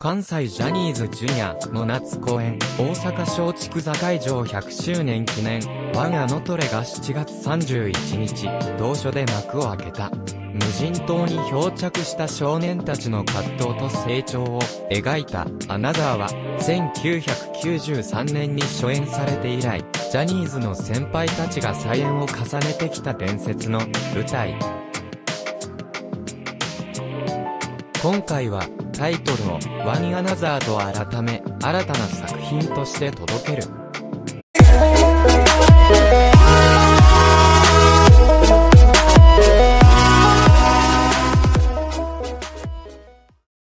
関西ジャニーズジュニアの夏公演、大阪松竹座会場100周年記念、ワン・アノトレが7月31日、同所で幕を開けた。無人島に漂着した少年たちの葛藤と成長を描いたアナザーは、1993年に初演されて以来、ジャニーズの先輩たちが再演を重ねてきた伝説の舞台。今回はタイトルをワン・アナザーと改め、新たな作品として届ける。